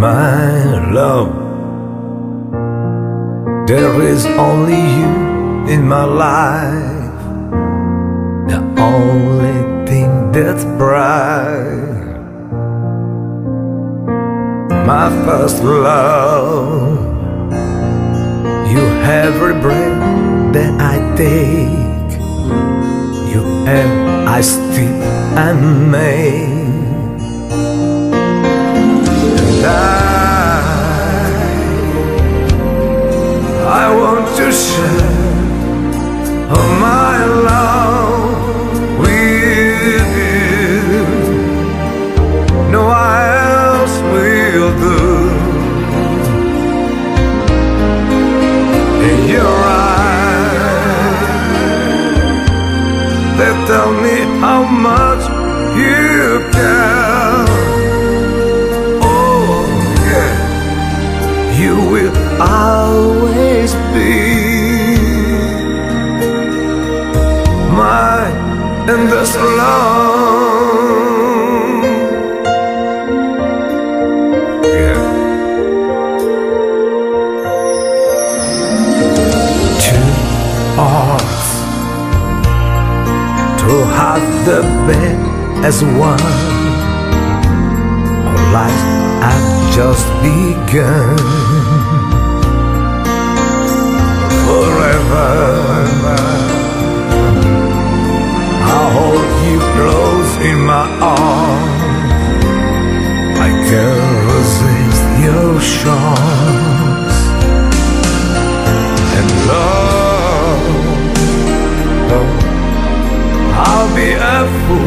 My love, there is only you in my life, the only thing that's bright. My first love, you every breath that I take, you air I steal and make. I want to share all my love with you. No one else will do. In your eyes, they tell me how much you care. You will always be my endless love. Yeah. Two hearts to have the bed as one. Our lives have just begun. Forever I'll hold you close in my arms. I can't resist your charms. And love, I'll be a fool